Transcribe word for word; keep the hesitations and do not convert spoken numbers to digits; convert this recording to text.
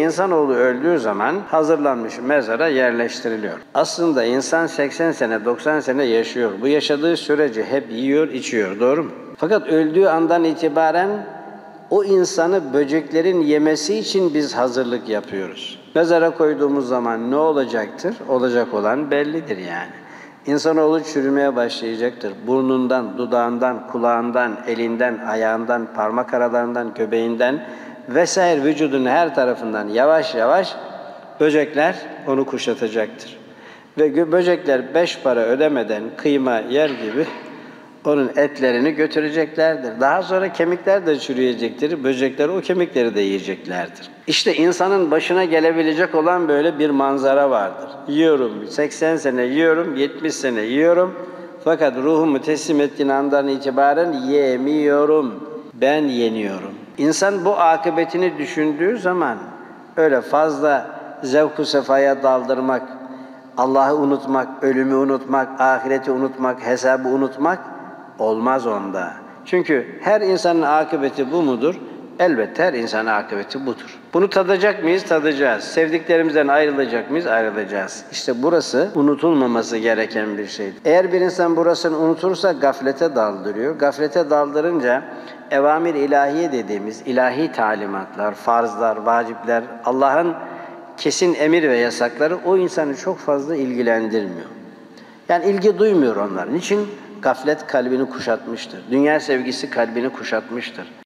İnsanoğlu öldüğü zaman hazırlanmış mezara yerleştiriliyor. Aslında insan seksen sene, doksan sene yaşıyor. Bu yaşadığı sürece hep yiyor, içiyor. Doğru mu? Fakat öldüğü andan itibaren o insanı böceklerin yemesi için biz hazırlık yapıyoruz. Mezara koyduğumuz zaman ne olacaktır? Olacak olan bellidir yani. İnsanoğlu çürümeye başlayacaktır. Burnundan, dudağından, kulağından, elinden, ayağından, parmak aralarından, göbeğinden vesaire vücudun her tarafından yavaş yavaş böcekler onu kuşatacaktır. Ve böcekler beş para ödemeden kıyma yer gibi onun etlerini götüreceklerdir. Daha sonra kemikler de çürüyecektir. Böcekler o kemikleri de yiyeceklerdir. İşte insanın başına gelebilecek olan böyle bir manzara vardır. Yiyorum, seksen sene yiyorum, yetmiş sene yiyorum. Fakat ruhumu teslim ettiğin andan itibaren yemiyorum. Ben yeniyorum. İnsan bu akıbetini düşündüğü zaman öyle fazla zevk-ı sefaya daldırmak, Allah'ı unutmak, ölümü unutmak, ahireti unutmak, hesabı unutmak olmaz onda. Çünkü her insanın akıbeti bu mudur? Elbette her insanın akıbeti budur. Bunu tadacak mıyız? Tadacağız. Sevdiklerimizden ayrılacak mıyız? Ayrılacağız. İşte burası unutulmaması gereken bir şeydir. Eğer bir insan burasını unutursa gaflete daldırıyor. Gaflete daldırınca evamir ilahiye dediğimiz ilahi talimatlar, farzlar, vacipler, Allah'ın kesin emir ve yasakları o insanı çok fazla ilgilendirmiyor. Yani ilgi duymuyor onlar. Niçin? Gaflet kalbini kuşatmıştır. Dünya sevgisi kalbini kuşatmıştır.